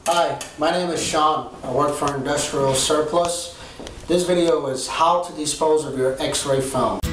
Hi, my name is Sean. I work for Industrial Surplus. This video is how to dispose of your X-ray film.